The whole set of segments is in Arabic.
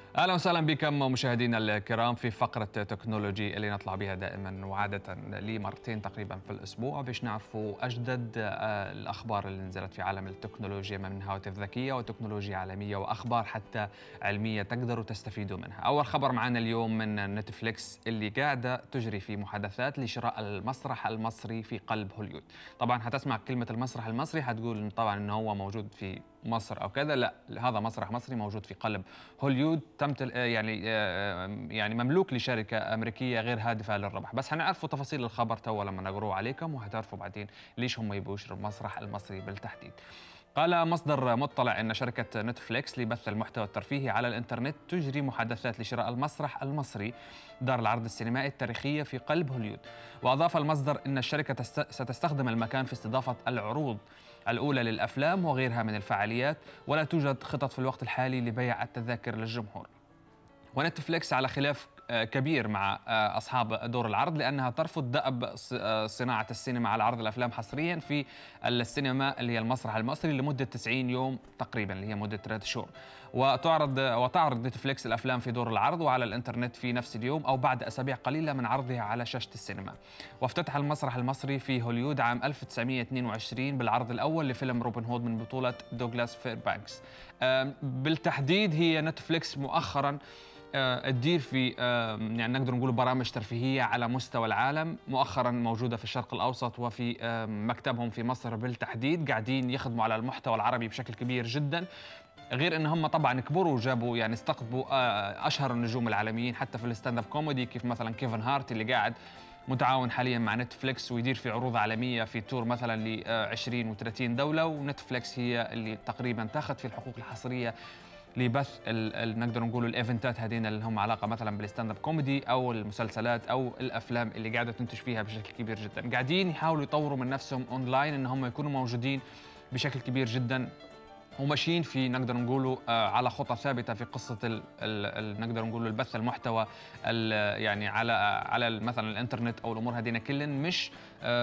اهلا وسهلا بكم مشاهدينا الكرام في فقره تكنولوجي اللي نطلع بها دائما وعاده لي مرتين تقريبا في الاسبوع باش نعرفوا اجدد الاخبار اللي نزلت في عالم التكنولوجيا من الهواتف الذكيه وتكنولوجيا عالميه واخبار حتى علميه تقدروا تستفيدوا منها. اول خبر معنا اليوم من نتفليكس اللي قاعده تجري في محادثات لشراء المسرح المصري في قلب هوليود. طبعا حتسمع كلمه المسرح المصري حتقول طبعا انه هو موجود في مصر او كذا، لا، هذا مسرح مصري موجود في قلب هوليود، يعني مملوك لشركه امريكيه غير هادفه للربح. بس حنعرفوا تفاصيل الخبر تو لما نقروه عليكم، وحتعرفوا بعدين ليش هم يبغوا يشتروا المسرح المصري بالتحديد. قال مصدر مطلع ان شركه نتفليكس لبث المحتوى الترفيهي على الانترنت تجري محادثات لشراء المسرح المصري، دار العرض السينمائي التاريخيه في قلب هوليود. واضاف المصدر ان الشركه ستستخدم المكان في استضافه العروض الأولى للأفلام وغيرها من الفعاليات، ولا توجد خطط في الوقت الحالي لبيع التذاكر للجمهور. ونتفليكس على خلاف كبير مع أصحاب دور العرض، لأنها ترفض دأب صناعة السينما على عرض الأفلام حصريا في السينما اللي هي المسرح المصري لمدة 90 يوم تقريبا، اللي هي مدة 3 شهور. وتعرض نتفليكس الأفلام في دور العرض وعلى الإنترنت في نفس اليوم أو بعد أسابيع قليلة من عرضها على شاشة السينما. وافتتح المسرح المصري في هوليود عام 1922 بالعرض الأول لفيلم روبن هود من بطولة دوغلاس فيربانكس. بالتحديد هي نتفليكس مؤخرا تدير في يعني نقدر نقول برامج ترفيهية على مستوى العالم، مؤخرا موجودة في الشرق الأوسط وفي مكتبهم في مصر بالتحديد، قاعدين يخدموا على المحتوى العربي بشكل كبير جدا. غير ان هم طبعا كبروا وجابوا يعني استقطبوا اشهر النجوم العالميين حتى في الستاند اب كوميدي، كيف مثلا كيفن هارت اللي قاعد متعاون حاليا مع نتفليكس ويدير في عروض عالميه في تور مثلا ل 20 و30 دوله، ونتفليكس هي اللي تقريبا تاخذ في الحقوق الحصريه لبث نقدر نقول الايفنتات هذين اللي هم علاقه مثلا بالستاند اب كوميدي او المسلسلات او الافلام اللي قاعده تنتج فيها بشكل كبير جدا. قاعدين يحاولوا يطوروا من نفسهم اونلاين ان هم يكونوا موجودين بشكل كبير جدا، وماشيين في نقدر نقولوا على خطى ثابته في قصه نقدر نقولوا البث المحتوى يعني على مثلا الانترنت او الامور هذه كلن، مش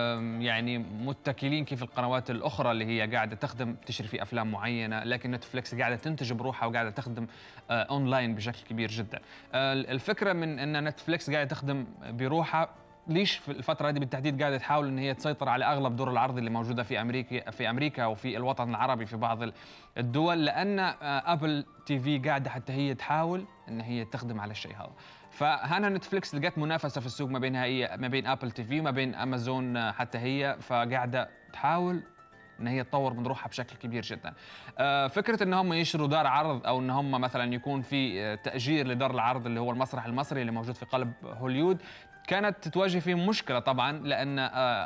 يعني متكلين كيف القنوات الاخرى اللي هي قاعده تخدم تشري في افلام معينه، لكن نتفليكس قاعده تنتج بروحها وقاعده تخدم اونلاين بشكل كبير جدا. الفكره من ان نتفليكس قاعده تخدم بروحها، ليش في الفترة هذه بالتحديد قاعدة تحاول ان هي تسيطر على اغلب دور العرض اللي موجودة في امريكا وفي الوطن العربي في بعض الدول؟ لان ابل تي في قاعدة حتى هي تحاول ان هي تخدم على الشيء هذا. فهنا نتفليكس لقت منافسة في السوق ما بين ابل تي في وما بين امازون حتى هي، فقاعدة تحاول ان هي تطور من روحها بشكل كبير جدا. فكره ان هم يشتروا دار عرض او ان هم مثلا يكون في تاجير لدار العرض اللي هو المسرح المصري اللي موجود في قلب هوليود كانت تواجه فيه مشكله طبعا، لان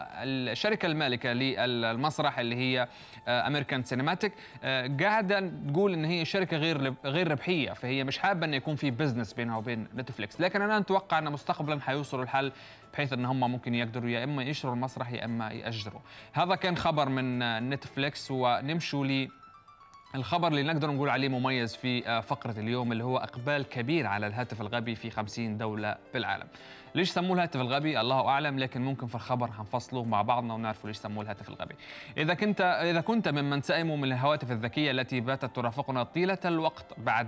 الشركه المالكه للمسرح اللي هي امريكان سينماتيك قاعده تقول ان هي شركه غير ربحيه، فهي مش حابه ان يكون في بزنس بينها وبين نتفليكس. لكن انا اتوقع ان مستقبلا حيوصلوا الحل بحيث ان هم ممكن يقدروا يا اما يشتروا المسرح يا اما ياجروا. هذا كان خبر من نتفليكس. ونمشوا الخبر اللي نقدر نقول عليه مميز في فقرة اليوم، اللي هو إقبال كبير على الهاتف الغبي في 50 دولة بالعالم. ليش سموه الهاتف الغبي الله أعلم، لكن ممكن في الخبر هنفصله مع بعضنا ونعرفوا ليش سموه الهاتف الغبي. إذا كنت ممن سئموا من الهواتف الذكية التي باتت ترافقنا طيلة الوقت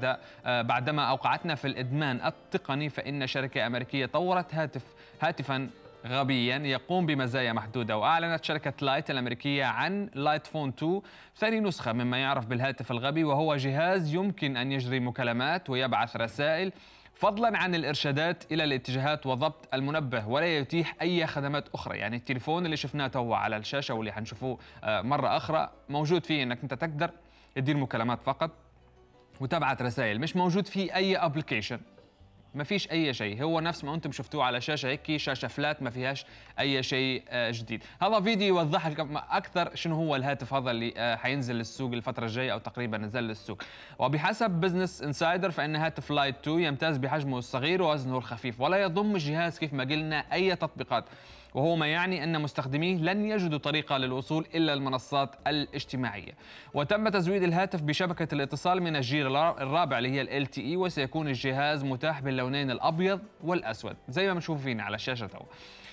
بعدما أوقعتنا في الإدمان التقني، فإن شركة أمريكية طورت هاتفاً غبيا يقوم بمزايا محدودة. وأعلنت شركة لايت الأمريكية عن لايت فون 2 ثاني نسخة مما يعرف بالهاتف الغبي، وهو جهاز يمكن أن يجري مكالمات ويبعث رسائل فضلا عن الإرشادات إلى الاتجاهات وضبط المنبه، ولا يتيح أي خدمات أخرى. يعني التليفون اللي شفناه تو على الشاشة واللي حنشوفوه مرة أخرى موجود فيه أنك أنت تقدر تدير مكالمات فقط وتبعث رسائل، مش موجود فيه أي أبليكيشن، ما فيش اي شيء، هو نفس ما انتم شفتوه على شاشه هيك، شاشه فلات ما فيهاش اي شيء جديد. هذا فيديو يوضح لكم اكثر شنو هو الهاتف هذا اللي حينزل للسوق الفتره الجايه او تقريبا نزل للسوق. وبحسب بزنس انسايدر فان هاتف لايت 2 يمتاز بحجمه الصغير ووزنه الخفيف، ولا يضم الجهاز كيف ما قلنا اي تطبيقات، وهو ما يعني أن مستخدميه لن يجدوا طريقة للوصول إلا المنصات الاجتماعية. وتم تزويد الهاتف بشبكة الاتصال من الجيل الرابع اللي هي ال LTE، وسيكون الجهاز متاح باللونين الأبيض والأسود زي ما بنشوف فينا على الشاشة تو.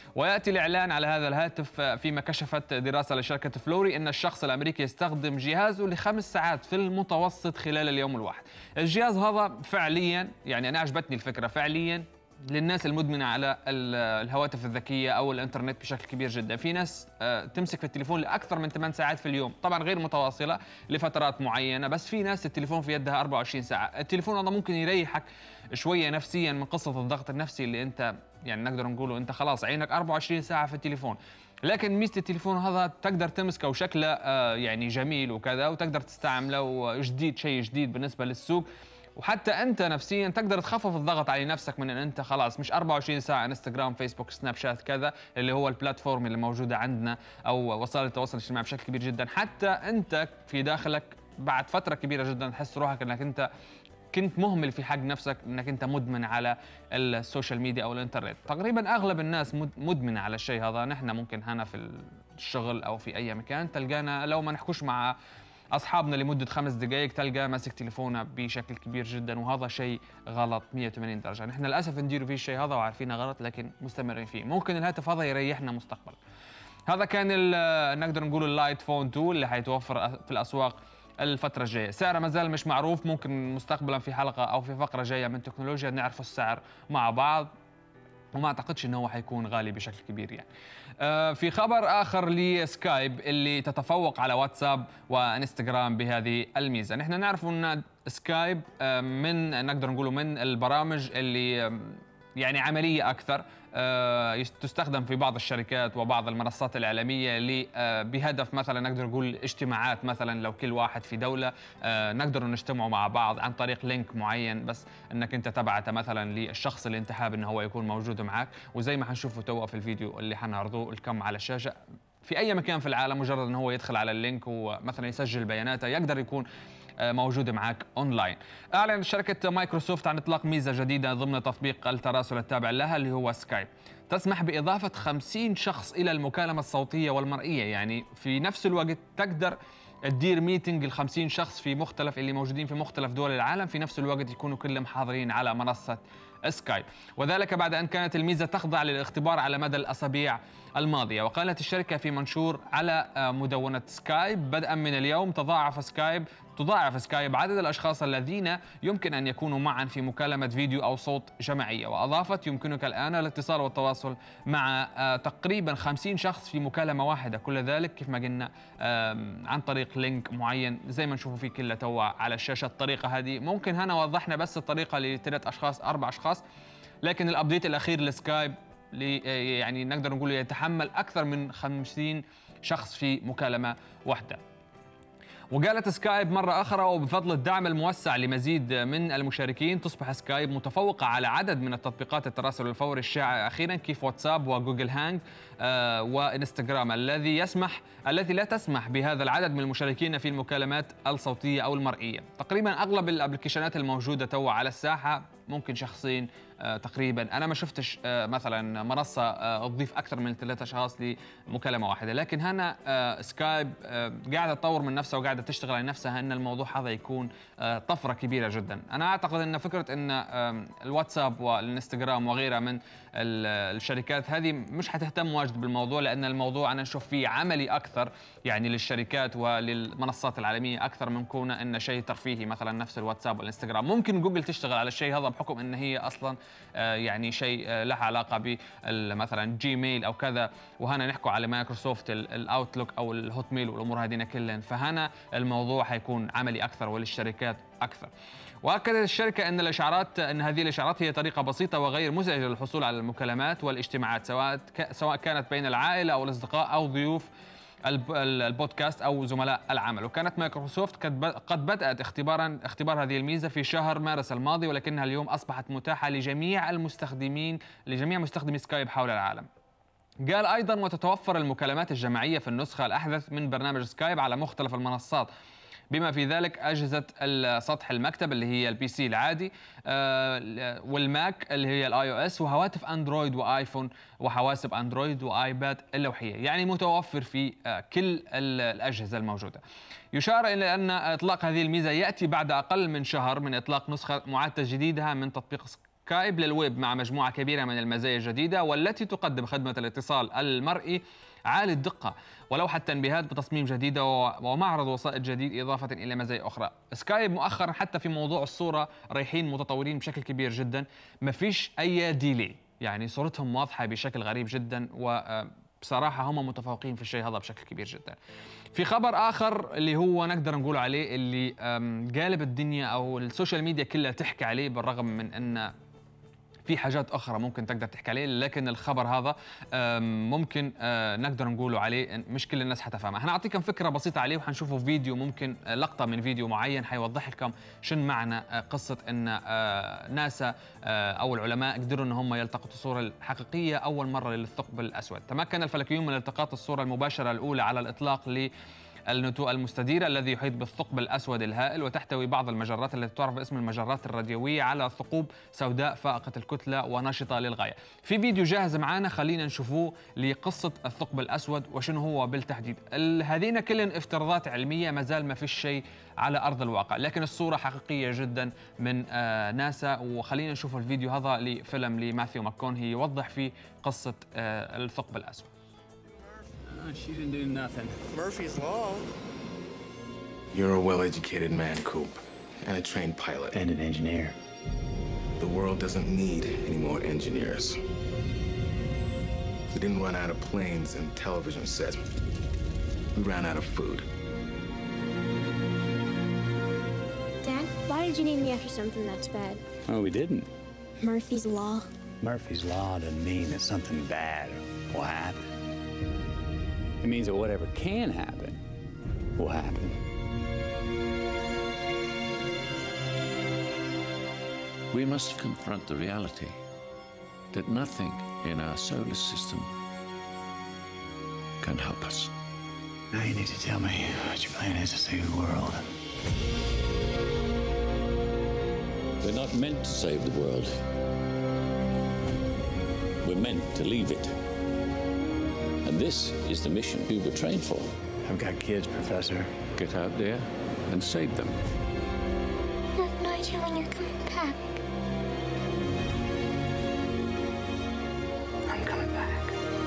ويأتي الإعلان على هذا الهاتف فيما كشفت دراسة لشركة فلوري أن الشخص الأمريكي يستخدم جهازه ل5 ساعات في المتوسط خلال اليوم الواحد. الجهاز هذا فعليا، يعني أنا عجبتني الفكرة، فعليا للناس المدمنة على الهواتف الذكية أو الإنترنت بشكل كبير جدا. في ناس تمسك في التليفون لأكثر من 8 ساعات في اليوم، طبعا غير متواصلة لفترات معينة، بس في ناس التليفون في يدها 24 ساعة. التليفون هذا ممكن يريحك شوية نفسيا من قصة الضغط النفسي اللي أنت يعني نقدر نقوله أنت خلاص عينك 24 ساعة في التليفون. لكن ميزة التليفون هذا تقدر تمسكه وشكله يعني جميل وكذا، وتقدر تستعمله جديد، شيء جديد بالنسبة للسوق. وحتى انت نفسيا تقدر تخفف الضغط على نفسك من ان انت خلاص مش 24 ساعه انستغرام، فيسبوك، سناب شات، كذا اللي هو البلاتفورم اللي موجوده عندنا او وسائل التواصل الاجتماعي بشكل كبير جدا. حتى انت في داخلك بعد فتره كبيره جدا تحس روحك انك انت كنت مهمل في حق نفسك، انك انت مدمن على السوشيال ميديا او الانترنت. تقريبا اغلب الناس مدمنه على الشيء هذا. نحن ممكن هنا في الشغل او في اي مكان تلقانا لو ما نحكوش مع اصحابنا لمده 5 دقائق تلقى ماسك تليفونه بشكل كبير جدا، وهذا شيء غلط 180 درجه. نحن للاسف نديروا فيه الشيء هذا وعارفينه غلط لكن مستمرين فيه. ممكن الهاتف هذا يريحنا مستقبلا. هذا كان نقدر نقول اللايت فون 2 اللي حيتوفر في الاسواق الفتره الجايه. سعره ما زال مش معروف، ممكن مستقبلا في حلقه او في فقره جايه من تكنولوجيا نعرف السعر مع بعض، وما اعتقدش انه هو حيكون غالي بشكل كبير يعني. في خبر اخر لسكايب اللي تتفوق على واتساب وانستغرام بهذه الميزه. نحن نعرف ان سكايب من نقدر نقوله من البرامج اللي يعني عمليه اكثر، تستخدم في بعض الشركات وبعض المنصات الإعلامية بهدف مثلا نقدر نقول اجتماعات، مثلا لو كل واحد في دولة نقدر نجتمعوا مع بعض عن طريق لينك معين، بس انك انت تبعته مثلا للشخص اللي انت حابب انه هو يكون موجود معك. وزي ما حنشوفه توا في الفيديو اللي حنعرضوه الكم على الشاشة، في اي مكان في العالم مجرد انه هو يدخل على اللينك ومثلا يسجل بياناته يقدر يكون موجودة معك أونلاين. أعلن شركة مايكروسوفت عن إطلاق ميزة جديدة ضمن تطبيق التراسل التابع لها اللي هو سكايب، تسمح بإضافة 50 شخص إلى المكالمة الصوتية والمرئية. يعني في نفس الوقت تقدر تدير ميتنج ال50 شخص في مختلف اللي موجودين في مختلف دول العالم في نفس الوقت يكونوا كلهم حاضرين على منصة سكايب، وذلك بعد أن كانت الميزة تخضع للاختبار على مدى الأسابيع الماضية. وقالت الشركة في منشور على مدونة سكايب: بدءا من اليوم تضاعف سكايب عدد الأشخاص الذين يمكن أن يكونوا معا في مكالمة فيديو أو صوت جماعية. وأضافت: يمكنك الآن الاتصال والتواصل مع تقريبا 50 شخص في مكالمة واحدة، كل ذلك كيف ما قلنا عن طريق لينك معين زي ما نشوفوا فيه كله توا على الشاشة. الطريقة هذه ممكن هنا وضحنا بس الطريقة ل3 أشخاص 4 أشخاص، لكن الأبديت الأخير لسكايب يعني نقدر نقول يتحمل أكثر من 50 شخص في مكالمة واحدة. وقالت سكايب مرة أخرى: وبفضل الدعم الموسع لمزيد من المشاركين تصبح سكايب متفوقة على عدد من التطبيقات التراسل الفوري الشائعة أخيرا كيف واتساب وجوجل هانج وإنستغرام التي لا تسمح بهذا العدد من المشاركين في المكالمات الصوتية أو المرئية. تقريبا أغلب الابلكيشنات الموجودة توا على الساحة ممكن شخصين تقريبا. انا ما شفتش مثلا منصه تضيف اكثر من 3 اشخاص لمكالمه واحده، لكن هنا سكايب قاعده تطور من نفسها وقاعده تشتغل على نفسها ان الموضوع هذا يكون طفره كبيره جدا. انا اعتقد ان فكره ان الواتساب والانستغرام وغيرها من الشركات هذه مش حتهتم واجد بالموضوع، لان الموضوع انا نشوف فيه عملي اكثر يعني للشركات وللمنصات العالميه اكثر من كونه انه شيء ترفيهي مثلا نفس الواتساب والانستغرام. ممكن جوجل تشتغل على الشيء هذا بحكم ان هي اصلا يعني شيء له علاقه بمثلا جيميل او كذا، وهنا نحكوا على مايكروسوفت الاوتلوك او الهوت ميل والامور هذه كلها، فهنا الموضوع حيكون عملي اكثر وللشركات اكثر. واكدت الشركه ان هذه الاشعارات هي طريقه بسيطه وغير مزعجه للحصول على المكالمات والاجتماعات سواء كانت بين العائله او الاصدقاء او ضيوف البودكاست او زملاء العمل. وكانت مايكروسوفت قد بدات اختبار هذه الميزه في شهر مارس الماضي، ولكنها اليوم اصبحت متاحه لجميع مستخدمي سكايب حول العالم. قال ايضا: وتتوفر المكالمات الجماعيه في النسخه الاحدث من برنامج سكايب على مختلف المنصات، بما في ذلك أجهزة سطح المكتب اللي هي البي سي العادي والماك اللي هي الاي او اس، وهواتف اندرويد وايفون وحواسب اندرويد وايباد اللوحية، يعني متوفر في كل الأجهزة الموجودة. يشار إلى أن إطلاق هذه الميزة يأتي بعد أقل من شهر من إطلاق نسخة معالجة جديدة من تطبيق سكايب للويب مع مجموعة كبيرة من المزايا الجديدة والتي تقدم خدمة الاتصال المرئي عالي الدقة ولوحة تنبيهات بتصميم جديدة ومعرض وسائط جديد إضافة إلى مزايا أخرى. سكايب مؤخرا حتى في موضوع الصورة رايحين متطورين بشكل كبير جدا، ما فيش أي ديلي، يعني صورتهم واضحة بشكل غريب جدا، وبصراحة هم متفوقين في الشيء هذا بشكل كبير جدا. في خبر آخر اللي هو نقدر نقول عليه اللي قالب الدنيا أو السوشيال ميديا كلها تحكي عليه، بالرغم من أن في حاجات أخرى ممكن تقدر تحكي عليه، لكن الخبر هذا ممكن نقدر نقوله عليه مش كل الناس حتفهمها. هنعطيكم فكرة بسيطة عليه وحنشوفوا فيديو، ممكن لقطة من فيديو معين حيوضح لكم شن معنى قصة أن ناسا أو العلماء قدروا أن هم يلتقطوا الصورة الحقيقية أول مرة للثقب الأسود. تمكن الفلكيون من التقاط الصورة المباشرة الأولى على الإطلاق النتوء المستديرة الذي يحيط بالثقب الأسود الهائل، وتحتوي بعض المجرات التي تعرف باسم المجرات الراديوية على ثقوب سوداء فائقة الكتلة ونشطة للغاية. في فيديو جاهز معنا، خلينا نشوفوه لقصة الثقب الأسود وشنو هو بالتحديد. هذين كلن افتراضات علمية، ما زال ما فيش شيء على أرض الواقع، لكن الصورة حقيقية جدا من ناسا. وخلينا نشوف الفيديو هذا لفيلم لماثيو ماكونهي يوضح فيه قصة الثقب الأسود. She didn't do nothing. Murphy's Law. You're a well-educated man, Coop, and a trained pilot. And an engineer. The world doesn't need any more engineers. We didn't run out of planes and television sets. We ran out of food. Dad, why did you name me after something that's bad? Oh, we didn't. Murphy's Law. Murphy's Law doesn't mean that something bad will happen. It means that whatever can happen will happen. We must confront the reality that nothing in our solar system can help us. Now you need to tell me what your plan is to save the world. We're not meant to save the world. We're meant to leave it. And this is the mission we were trained for. I've got kids, Professor. Get out there and save them. I have no idea when you're coming back. I'm coming back.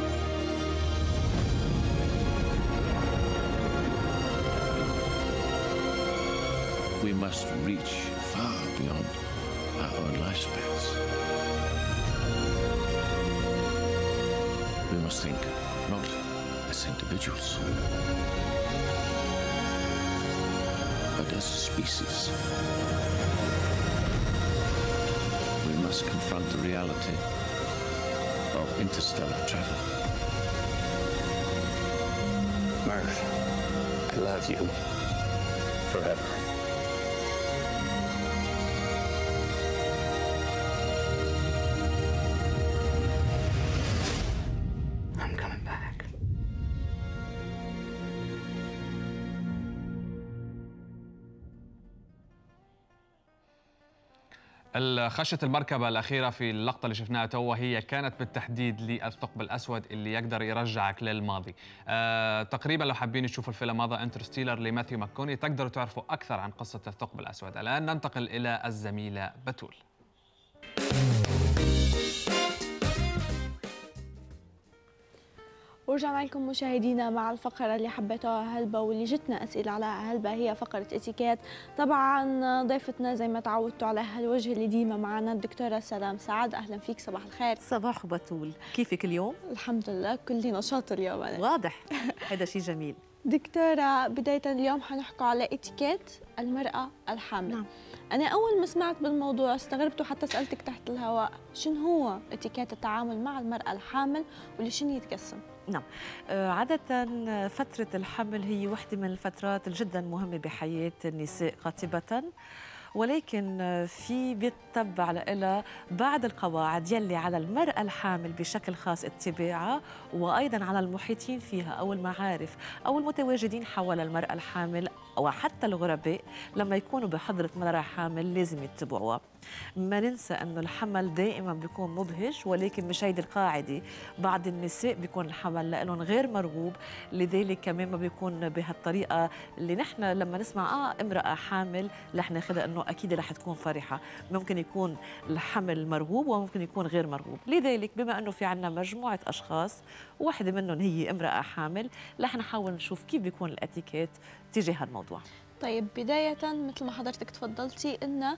We must reach far beyond our own lifespans. We must think not as individuals, but as a species. We must confront the reality of interstellar travel. Murph, I love you forever. I'm coming back. خشة المركبة الأخيرة في اللقطة اللي شفناها توا هي كانت بالتحديد للثقب الأسود اللي يقدر يرجعك للماضي. تقريبا لو حابين تشوفوا الفيلم هذا انترستيلر لماثيو ماكوني تقدروا تعرفوا أكثر عن قصة الثقب الأسود. الآن ننتقل إلى الزميلة بتول. ورجعنا لكم مشاهدينا مع الفقرة اللي حبيتوها هلبة واللي جتنا أسئلة عليها هلبة، هي فقرة اتيكيت. طبعا ضيفتنا زي ما تعودتوا على هالوجه اللي ديما معنا الدكتورة سلام سعد. أهلا فيك، صباح الخير. صباح بتول، كيفك اليوم؟ الحمد لله، كلي نشاط اليوم أنا. واضح، هذا شيء جميل. دكتورة، بداية اليوم حنحكوا على اتيكيت المرأة الحامل. نعم. أنا أول ما سمعت بالموضوع استغربت وحتى سألتك تحت الهواء شنو هو اتيكيت التعامل مع المرأة الحامل ولشنو يتقسم؟ نعم، عادة فترة الحمل هي واحدة من الفترات الجدا مهمة بحياة النساء قاطبة، ولكن في بيتبع لها بعض القواعد يلي على المرأة الحامل بشكل خاص اتباعها، وأيضا على المحيطين فيها أو المعارف أو المتواجدين حول المرأة الحامل أو حتى الغرباء لما يكونوا بحضرة مرأة حامل لازم يتبعوها. ما ننسى أنه الحمل دائما بيكون مبهج، ولكن مش هيدي القاعدة. بعض النساء بيكون الحمل لهم غير مرغوب، لذلك كمان ما بيكون بهالطريقة اللي نحن لما نسمع امرأة حامل رح ناخذها أنه أكيد رح تكون فرحة. ممكن يكون الحمل مرغوب وممكن يكون غير مرغوب. لذلك بما أنه في عنا مجموعة أشخاص واحدة منهم هي امرأة حامل، رح نحاول نشوف كيف بيكون الاتيكيت تجاه الموضوع. طيب بداية مثل ما حضرتك تفضلتي إن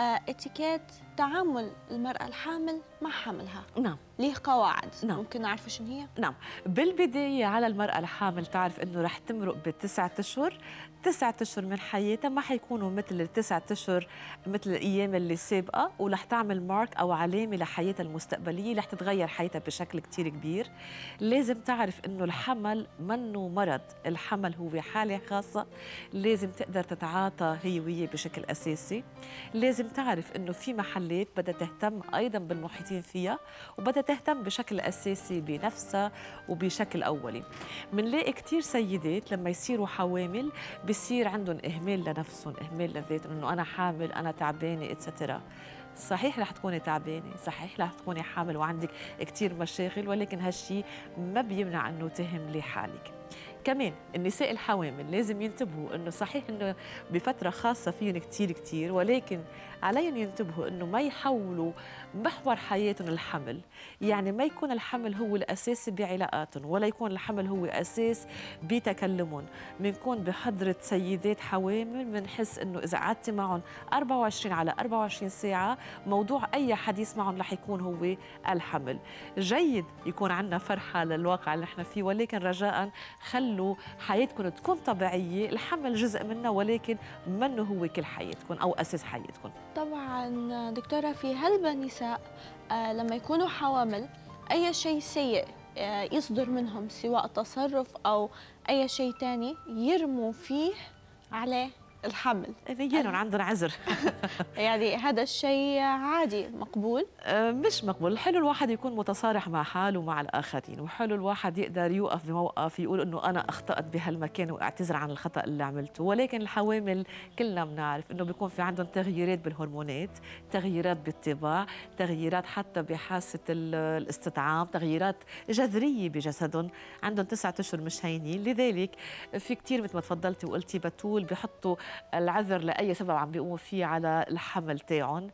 اتيكيت تعامل المرأة الحامل مع حملها. نعم. ليه قواعد. نعم. ممكن نعرف شنو هي؟ نعم. بالبداية على المرأة الحامل تعرف إنه رح تمرق ب9 أشهر. 9 أشهر من حياتها ما حيكونوا مثل ال9 أشهر مثل الأيام اللي سابقة، ورح تعمل مارك أو علامة لحياتها المستقبلية، رح تتغير حياتها بشكل كتير كبير. لازم تعرف إنه الحمل منه مرض، الحمل هو حالة خاصة لازم تقدر تتعاطى هي وهي بشكل أساسي. لازم تعرف إنه في محلات بدها تهتم أيضا بالمحيطين فيها، وبدها تهتم بشكل أساسي بنفسها وبشكل أولي. منلاقي كتير سيدات لما يصيروا حوامل بصير عندهم إهمال لنفسهم، إهمال لذاتهم، إنه أنا حامل، أنا تعبانة اتسترا. صحيح رح تكوني تعبانة، صحيح رح تكوني حامل وعندك كتير مشاغل، ولكن هالشي ما بيمنع إنه تهملي حالك. كمان النساء الحوامل لازم ينتبهوا انه صحيح انه بفتره خاصه فيهم كتير، ولكن عليهم ينتبهوا انه ما يحولوا محور حياتهم الحمل. يعني ما يكون الحمل هو الاساس بعلاقاتهم، ولا يكون الحمل هو اساس بتكلمهم. بنكون بحضره سيدات حوامل بنحس انه اذا قعدتي معهم 24 على 24 ساعه موضوع اي حديث معهم رح يكون هو الحمل. جيد يكون عندنا فرحه للواقع اللي نحن فيه، ولكن رجاء خلوا حياتكم تكون طبيعية. الحمل جزء منها ولكن منه هو كل حياتكم أو أساس حياتكم. طبعا دكتورة، في هلبة نساء لما يكونوا حوامل أي شيء سيء يصدر منهم سواء تصرف أو أي شيء تاني يرموا فيه على الحمل، يجينهم عندهم عذر. يعني هذا الشيء عادي مقبول؟ مش مقبول. حلو الواحد يكون متصارح مع حاله ومع الآخرين، وحلو الواحد يقدر يوقف بموقف يقول إنه أنا أخطأت بهالمكان وأعتذر عن الخطأ اللي عملته. ولكن الحوامل كلنا بنعرف إنه بيكون في عندهم تغييرات بالهرمونات، تغييرات بالطباع، تغييرات حتى بحاسة الاستطعام، تغييرات جذرية بجسدهم. عندهم 9 أشهر مش هينين. لذلك في كتير مثل ما تفضلتي وقلتي بتول بيحطوا العذر لأي سبب عم بيقوموا فيه على الحمل تاعهم.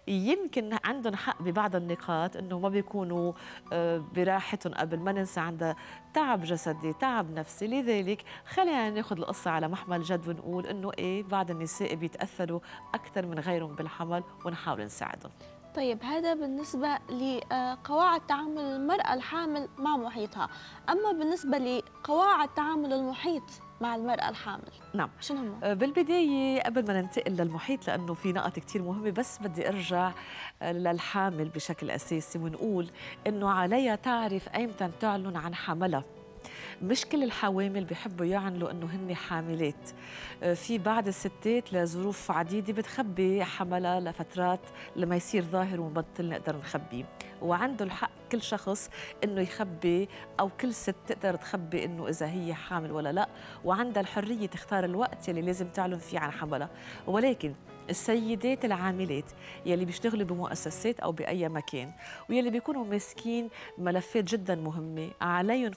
يمكن عندهم حق ببعض النقاط انه ما بيكونوا براحتهم. قبل ما ننسى عندها تعب جسدي، تعب نفسي. لذلك خلينا ناخذ القصه على محمل جد ونقول انه ايه بعض النساء بيتاثروا اكثر من غيرهم بالحمل ونحاول نساعدهم. طيب هذا بالنسبة لقواعد تعامل المرأة الحامل مع محيطها، أما بالنسبة لقواعد تعامل المحيط مع المرأة الحامل. نعم. شنو هم؟ بالبداية قبل ما ننتقل للمحيط لأنه في نقط كتير مهمة، بس بدي أرجع للحامل بشكل أساسي ونقول إنه عليها تعرف أيمتى تعلن عن حملها. مش كل الحوامل بيحبوا يعلنوا انه هن حاملات. في بعض الستات لظروف عديده بتخبي حملها لفترات لما يصير ظاهر ونبطل نقدر نخبيه، وعنده الحق كل شخص انه يخبي، او كل ست تقدر تخبي انه اذا هي حامل ولا لا، وعندها الحريه تختار الوقت يلي لازم تعلن فيه عن حملها. ولكن السيدات العاملات يلي بيشتغلوا بمؤسسات أو بأي مكان ويلي بيكونوا ماسكين ملفات جدا مهمة، عليهم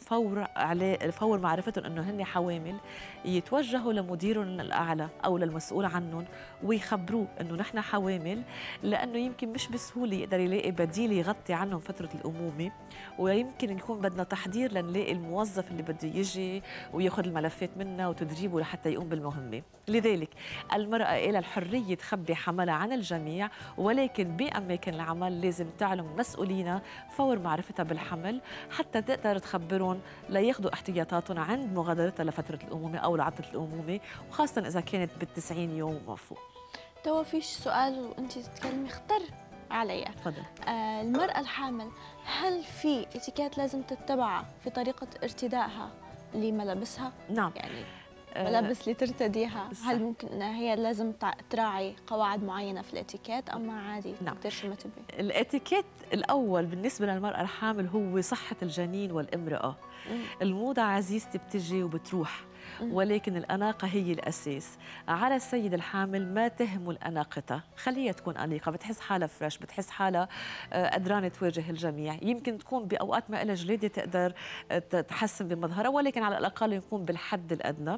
فور معرفتهم أنه هن حوامل يتوجهوا لمديرهم الأعلى أو للمسؤول عنهم ويخبروه أنه نحن حوامل، لأنه يمكن مش بسهولة يقدر يلاقي بديل يغطي عنهم فترة الأمومة، ويمكن يكون بدنا تحضير لنلاقي الموظف اللي بده يجي وياخذ الملفات منا وتدريبه لحتى يقوم بالمهمة. لذلك المرأة إلى الحرية تخبي حملها عن الجميع، ولكن بأماكن العمل لازم تعلم مسؤولينا فور معرفتها بالحمل حتى تقدر تخبرهم لياخذوا احتياطاتهم عند مغادرتها لفترة الأمومة أو لعطلة الأمومة، وخاصة إذا كانت بال90 يوم وفوق. توا فيش سؤال وأنت تتكلمي خطر علي. تفضل. المرأة الحامل هل في اتيكيت لازم تتبعها في طريقة ارتدائها لملابسها؟ نعم. يعني ملابس اللي ترتديها هل ممكن انها هي لازم تراعي قواعد معينه في الاتيكيت اما عادي تقدر شو ما تبي؟ الاتيكيت الاول بالنسبه للمراه الحامل هو صحه الجنين والامراه. الموضه عزيزتي بتجي وبتروح، ولكن الأناقة هي الأساس. على السيد الحامل ما تهمل أناقتها، خليها تكون أنيقة، بتحس حالها فريش، بتحس حالها قدرانة تواجه الجميع. يمكن تكون بأوقات ما إلها جليدة تقدر تحسن بمظهرها، ولكن على الأقل يكون بالحد الأدنى.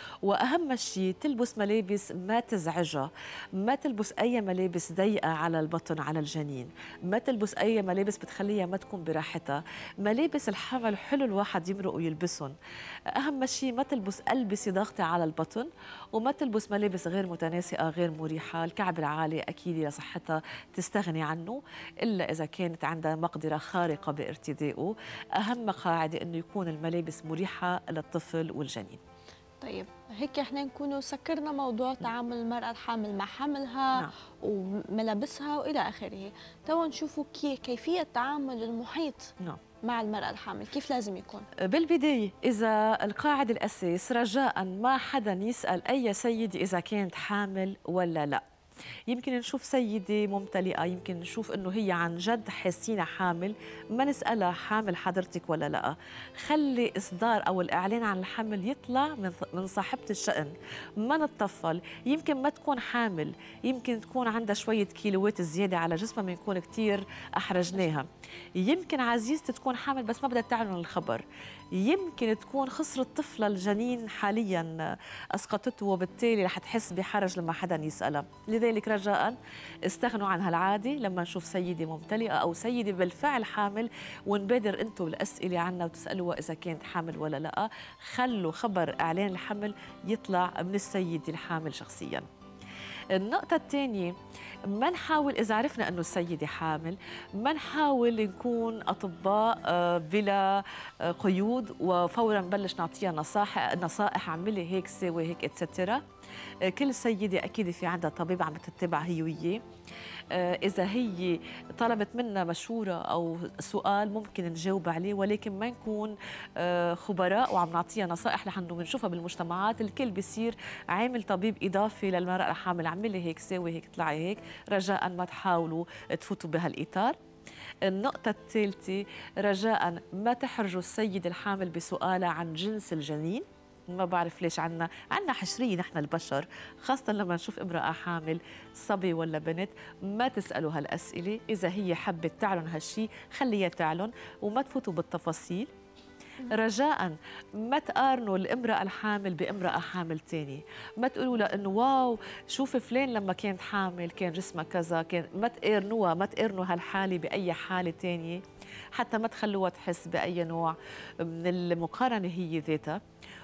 وأهم شيء تلبس ملابس ما تزعجها، ما تلبس أي ملابس ضيقة على البطن على الجنين، ما تلبس أي ملابس بتخليها ما تكون براحتها. ملابس الحمل حلو الواحد يمرق ويلبسهم. أهم شيء ما تلبس ألبسة ضاغطة على البطن، وما تلبس ملابس غير متناسقة غير مريحة. الكعب العالي أكيد لصحتها تستغني عنه إلا إذا كانت عندها مقدرة خارقة بارتدائه. أهم قاعدة أنه يكون الملابس مريحة للطفل والجنين. طيب هيك احنا نكونوا سكرنا موضوع تعامل المرأة الحامل مع حملها. نعم. وملابسها وإلى آخره. توا نشوفوا كيفية تعامل المحيط. نعم. مع المرأة الحامل كيف لازم يكون؟ بالبداية إذا القاعدة الأساس رجاء ما حدا يسأل أي سيد إذا كانت حامل ولا لا. يمكن نشوف سيدة ممتلئة، يمكن نشوف إنه هي عن جد حاسينها حامل، ما نسألها حامل حضرتك ولا لا. خلي إصدار أو الإعلان عن الحمل يطلع من صاحبة الشأن، ما نتطفل. يمكن ما تكون حامل، يمكن تكون عندها شوية كيلوات زيادة على جسمها، بنكون كتير أحرجناها. يمكن عزيزتي تكون حامل بس ما بدها تعلن الخبر. يمكن تكون خسرت طفلة الجنين حاليا أسقطته، وبالتالي رح تحس بحرج لما حدا يسألها. لذلك رجاء استغنوا عن هالعادة لما نشوف سيدة ممتلئة أو سيدة بالفعل حامل، ونبادر أنتم بالأسئلة عنها وتسألوها إذا كانت حامل ولا لا. خلوا خبر إعلان الحمل يطلع من السيدة الحامل شخصيا. النقطة الثانية، ما نحاول إذا عرفنا أنه السيدة حامل ما نحاول نكون أطباء بلا قيود وفورا نبلش نعطيها نصائح اعملي هيك سوي هيك اتسترا. كل سيدة أكيد في عندها طبيب عم تتبع هي وياه. إذا هي طلبت منا مشورة أو سؤال ممكن نجاوب عليه، ولكن ما نكون خبراء وعم نعطيها نصائح لحنو بنشوفها بالمجتمعات الكل بيصير عامل طبيب إضافي للمرأة الحامل، اعملي هيك سوي هيك طلعي هيك. رجاء ما تحاولوا تفوتوا بهالإطار. النقطة الثالثة، رجاء ما تحرجوا السيد الحامل بسؤالها عن جنس الجنين. ما بعرف ليش عنا حشرية نحن البشر، خاصة لما نشوف امرأة حامل صبي ولا بنت ما تسألوا هالأسئلة. إذا هي حبت تعلن هالشي خليها تعلن وما تفوتوا بالتفاصيل. رجاء ما تقارنوا الامرأة الحامل بامرأة حامل تاني. ما تقولوا لها انه واو شوف فلان لما كانت حامل كان جسمها كذا، ما تقارنوها، ما تقارنوا هالحالة بأي حالة تانية، حتى ما تخلوها تحس بأي نوع من المقارنة هي ذاتها.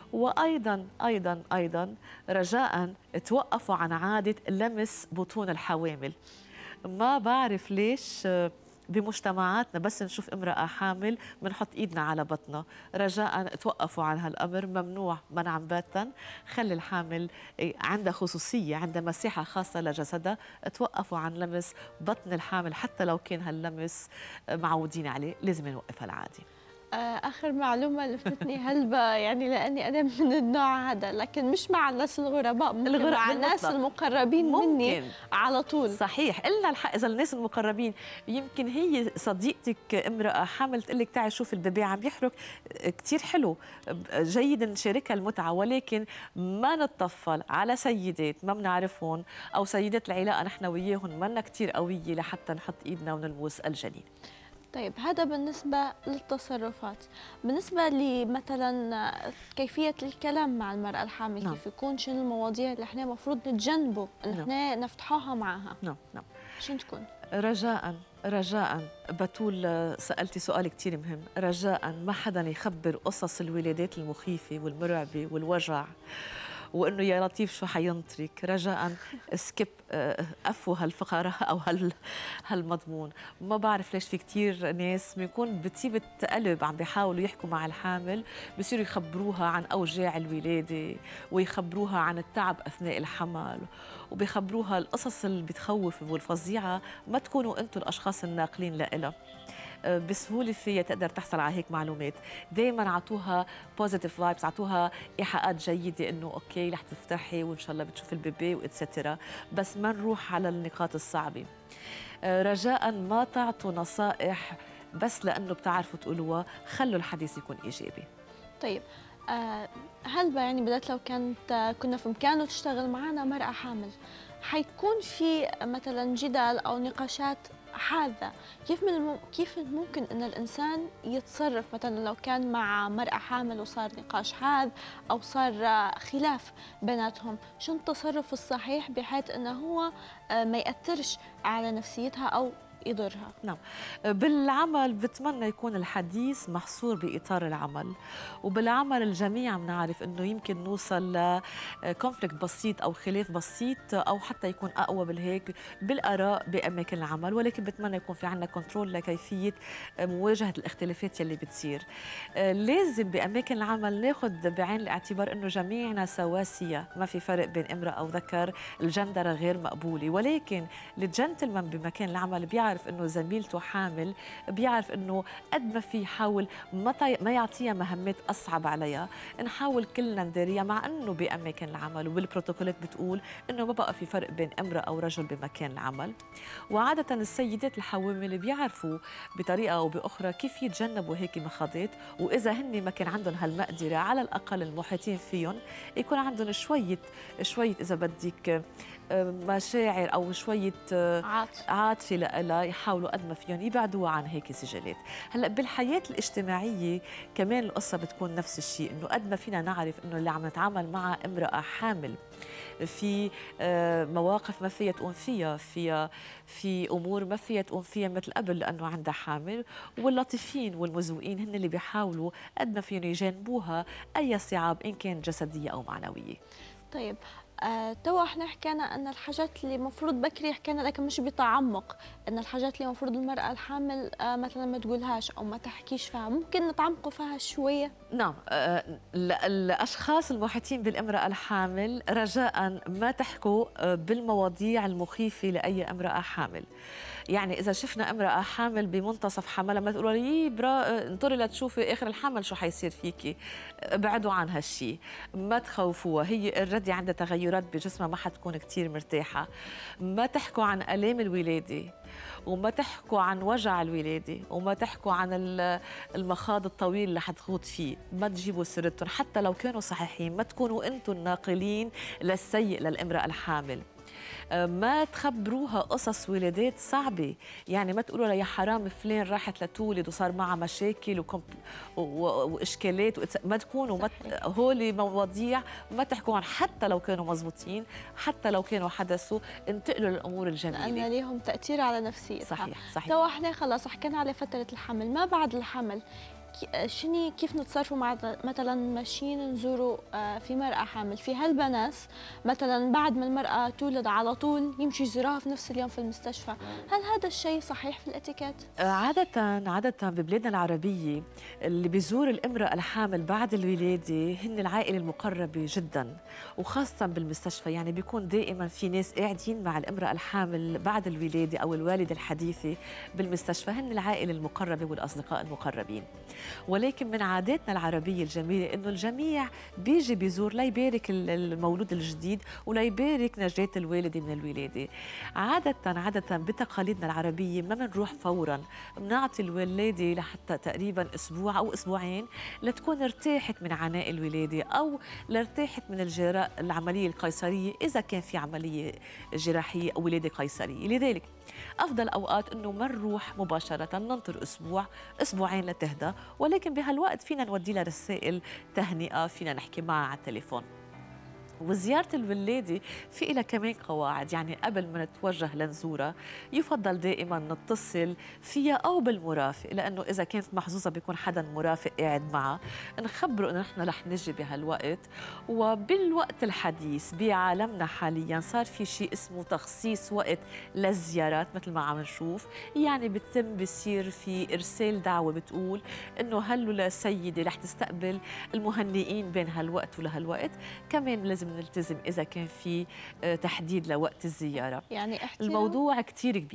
وأيضا رجاء توقفوا عن عادة لمس بطون الحوامل. ما بعرف ليش بمجتمعاتنا بس نشوف امرأة حامل بنحط ايدنا على بطنها. رجاء توقفوا عن هالامر، ممنوع منعا باتا. خلي الحامل عندها خصوصية، عندها مساحة خاصة لجسدها. توقفوا عن لمس بطن الحامل حتى لو كان هاللمس معودين عليه، لازم نوقف هالعادة. آخر معلومة لفتتني هلبا، يعني لأني أنا من النوع هذا، لكن مش مع الناس الغرباء، مع الناس المقربين مني على طول. صحيح، إلا الحق إذا الناس المقربين يمكن هي صديقتك امرأة حامل تقول لك تعي شوف البيبي عم يحرك كتير حلو، جيد نشاركها المتعة، ولكن ما نتطفل على سيدات ما بنعرفهم أو سيدات العلاقة نحن وياهم منا كتير قوية لحتى نحط إيدنا ونلمس الجنين. طيب هذا بالنسبة للتصرفات. بالنسبة لمثلا كيفية الكلام مع المرأة الحامل، نعم. كيف يكون، شنو المواضيع اللي احنا المفروض نتجنبه ان احنا نفتحوها معها؟ نعم. شنو تكون؟ رجاء بتول سألتي سؤال كتير مهم. رجاء ما حدا يخبر قصص الولادات المخيفة والمرعبة والوجع وانه يا لطيف شو حينطرك. رجاء سكيب قفوا هالفقره او هالمضمون. ما بعرف ليش في كتير ناس بيكون بطيبه قلب عم بيحاولوا يحكوا مع الحامل، بصيروا يخبروها عن اوجاع الولاده ويخبروها عن التعب اثناء الحمل وبيخبروها القصص اللي بتخوف والفظيعه. ما تكونوا انتم الاشخاص الناقلين لها، بسهوله فيها تقدر تحصل على هيك معلومات. دائما اعطوها بوزيتيف فايبس، اعطوها ايحاءات جيده انه اوكي رح تفتحي وان شاء الله بتشوف البيبي واتسترا، بس ما نروح على النقاط الصعبه. رجاء ما تعطوا نصائح بس لانه بتعرفوا تقولوها، خلوا الحديث يكون ايجابي. طيب هل يعني بدأت لو كنا في إمكانه تشتغل معنا مرأة حامل، حيكون في مثلا جدل أو نقاشات حادة، كيف ممكن أن الإنسان يتصرف مثلا لو كان مع مرأة حامل وصار نقاش حاد أو صار خلاف بيناتهم؟ شو التصرف الصحيح بحيث أنه هو ما يأثرش على نفسيتها أو يضرها؟ نعم، بالعمل بتمنى يكون الحديث محصور بإطار العمل، وبالعمل الجميع بنعرف إنه يمكن نوصل لكونفليكت بسيط أو خلاف بسيط أو حتى يكون أقوى بالهيك بالآراء بأماكن العمل، ولكن بتمنى يكون في عندنا كنترول لكيفية مواجهة الاختلافات يلي بتصير. لازم بأماكن العمل ناخذ بعين الاعتبار إنه جميعنا سواسية، ما في فرق بين امرأة أو ذكر، الجندرة غير مقبولة، ولكن الجنتلمان بمكان العمل بيعرف انه زميلته حامل، بيعرف انه قد ما في يحاول ما يعطيها مهمات اصعب عليها، نحاول كلنا نداريها، مع انه باماكن العمل وبالبروتوكولات بتقول انه ما بقى في فرق بين امراه او رجل بمكان العمل. وعاده السيدات الحوامل بيعرفوا بطريقه او باخرى كيف يتجنبوا هيك مخاضات، واذا هن ما كان عندهم هالمقدره على الاقل المحيطين فيهم يكون عندهم شويه اذا بدك مشاعر او شويه عاطفه لها، يحاولوا قد ما فيهم يبعدوا عن هيك سجلات. هلا بالحياه الاجتماعيه كمان القصه بتكون نفس الشيء، انه قد ما فينا نعرف انه اللي عم نتعامل مع امراه حامل في مواقف ما فيها تقوم فيها في امور ما فيها تقوم فيها مثل قبل لانه عندها حامل، واللطيفين والمزوقين هن اللي بيحاولوا قد ما فيهم يجنبوها اي صعاب ان كانت جسديه او معنويه. طيب توا احنا حكينا ان الحاجات اللي المفروض بكري حكينا لكن مش بتعمق، ان الحاجات اللي المفروض المراه الحامل مثلا ما تقولهاش او ما تحكيش فيها، ممكن نتعمقوا فيها شويه؟ نعم، الاشخاص المحيطين بالامراه الحامل رجاء ما تحكوا بالمواضيع المخيفه لاي امراه حامل. يعني اذا شفنا امراه حامل بمنتصف حملها ما تقولوا لي انطري لتشوفي اخر الحمل شو حيصير فيكي، ابعدوا عن هالشيء، ما تخوفوها، هي الردي عندها تغيرات بجسمها ما حتكون كثير مرتاحه. ما تحكوا عن الام الولاده، وما تحكوا عن وجع الولاده، وما تحكوا عن المخاض الطويل اللي حتخوض فيه، ما تجيبوا سيرتهم حتى لو كانوا صحيحين، ما تكونوا انتم الناقلين للسيء للامراه الحامل. ما تخبروها قصص ولادات صعبة، يعني ما تقولوا لها يا حرام فلان راحت لتولد وصار معها مشاكل وإشكالات، ما تكونوا هولي مواضيع ما تحكوا عن، حتى لو كانوا مزبوطين، حتى لو كانوا حدثوا، انتقلوا للأمور الجميلة لأن ليهم تأثير على نفسيتها. صحيح. تو احنا خلاص حكينا على فترة الحمل، ما بعد الحمل كيف نتصرفوا مع مثلا ماشيين نزوروا في مرأة حامل؟ في هالبناس مثلا بعد ما المرأة تولد على طول يمشي يزوروها في نفس اليوم في المستشفى، هل هذا الشيء صحيح في الاتيكيت؟ عادة ببلادنا العربية اللي بيزور الامرأة الحامل بعد الولادة هن العائلة المقربة جدا، وخاصة بالمستشفى، يعني بيكون دائما في ناس قاعدين مع الامرأة الحامل بعد الولادة أو الوالدة الحديثة بالمستشفى، هن العائلة المقربة والأصدقاء المقربين. ولكن من عاداتنا العربية الجميلة إنه الجميع بيجي بيزور ليبارك المولود الجديد وليبارك نجاة الوالدة من الولادة. عادة بتقاليدنا العربية ما بنروح فورا، بنعطي الولادة لحتى تقريبا أسبوع أو أسبوعين لتكون ارتاحت من عناء الولادة أو لارتاحت من الجراء العملية القيصرية إذا كان في عملية جراحية أو ولادة قيصرية. لذلك أفضل أوقات إنه ما نروح مباشرة، ننطر أسبوع أسبوعين لتهدى، ولكن بهالوقت فينا نودي لها رسائل تهنئة، فينا نحكي معها على التليفون. وزيارة الولادة في لها كمان قواعد، يعني قبل ما نتوجه لنزورها يفضل دائما نتصل فيها أو بالمرافق، لأنه إذا كانت محظوظة بيكون حدا مرافق قاعد معها، نخبره إنه نحن رح نجي بهالوقت. وبالوقت الحديث بعالمنا حاليا صار في شيء اسمه تخصيص وقت للزيارات مثل ما عم نشوف، يعني بصير في إرسال دعوة بتقول إنه هلو لسيدة رح تستقبل المهنئين بين هالوقت ولهالوقت. كمان لازم نلتزم إذا كان في تحديد لوقت الزيارة، يعني الموضوع كتير كبير.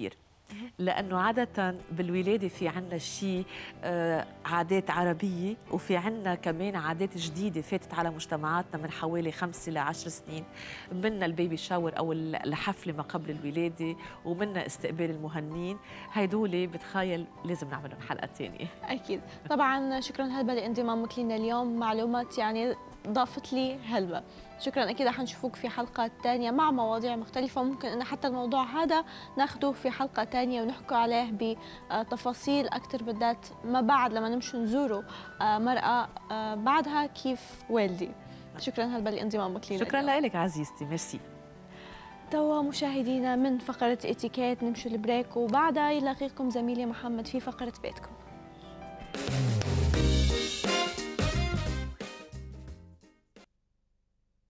لأنه عادة بالولادة في عنا شيء عادات عربية، وفي عنا كمان عادات جديدة فاتت على مجتمعاتنا من حوالي 5 ل 10 سنين، منا البيبي شاور أو الحفلة ما قبل الولادة، ومنا استقبال المهنين. هيدول بتخيل لازم نعملهم حلقة تانية. أكيد طبعا. شكرا هلبة لانضمامك لنا اليوم، معلومات يعني ضافت لي هلبة. شكرا. اكيد رح نشوفوك في حلقات تانية مع مواضيع مختلفة، ممكن ان حتى الموضوع هذا ناخذه في حلقة تانية ونحكي عليه بتفاصيل اكثر، بالذات ما بعد لما نمشي نزوروا مرأة بعدها كيف والدي. شكرا هلبة لانضمامك لنا. شكرا لك عزيزتي، ميرسي. توا مشاهدينا من فقرة اتيكيت نمشي البريك، وبعدها يلاقيكم زميلي محمد في فقرة بيتكم.